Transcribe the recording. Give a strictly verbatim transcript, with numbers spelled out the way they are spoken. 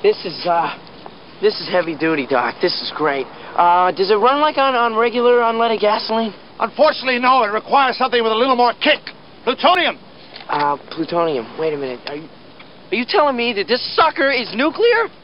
This is, uh, this is heavy duty, Doc. This is great. Uh, does it run like on, on regular unleaded gasoline? Unfortunately, no. It requires something with a little more kick. Plutonium. Uh, plutonium. Wait a minute. Are you, are you telling me that this sucker is nuclear?